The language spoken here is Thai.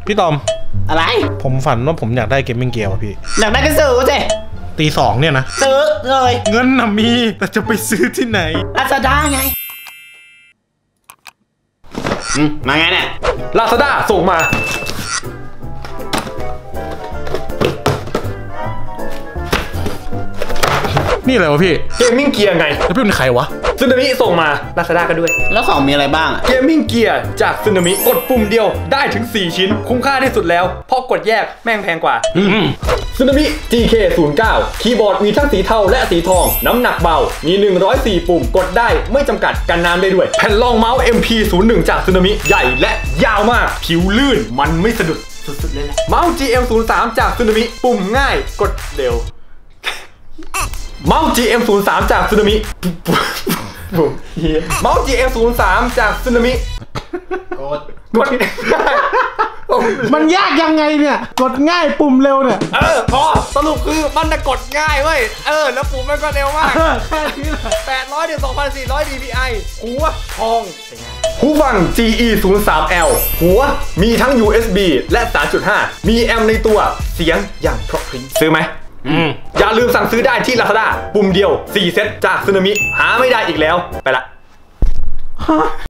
พี่ตอมอะไรผมฝันว่าผมอยากได้เกมมิ่งเกียร์ว่ะพี่อยากได้ก็ซื้อสิตีสองเนี่ยนะซื้อเลยเงินน่ะมีแต่จะไปซื้อที่ไหนลาซาด้าไงมาไงเนี่ยลาซาด้าส่งมานี่อะไรวะพี่เกมมิ่งเกียร์ไงแล้วพี่เป็นใครวะซึนามิส่งมาลาซาด้าก็ด้วยแล้วของมีอะไรบ้างเกมมิ่งเกียร์จากซึนามิกดปุ่มเดียวได้ถึง4ชิ้นคุ้มค่าที่สุดแล้วเพราะกดแยกแม่งแพงกว่าซึนามิ GK09 คีย์บอร์ดมีทั้งสีเทาและสีทองน้ำหนักเบามี104ปุ่มกดได้ไม่จำกัดกันน้ำได้ด้วยแผ่นรองเมาส์ MP01 จากซึนามิใหญ่และยาวมากผิวลื่นมันไม่สะดุดสุดๆเลยแหละเมาส์ GM03 จากซึนามิปุ่มง่ายกดเร็วเมาส์ GM03 จากซึนามิเมาส์ GM03 จากซึนามิกดมันยากยังไงเนี่ยกดง่ายปุ่มเร็วเนี่ยพอสรุปคือมันจะกดง่ายเว้ยแล้วปุ่มมันก็เร็วมากแค่นี้แหละ 800 ถึง 2,400 dpi หัวทองหูฟัง GE03L หัวมีทั้ง USB และ 3.5 มีแอมป์ในตัวเสียงอย่างเพราะพริ้งซื้อไหมอย่าลืมสั่งซื้อได้ที่ Lazada ปุ่มเดียว4เซตจากซึนามิหาไม่ได้อีกแล้วไปละ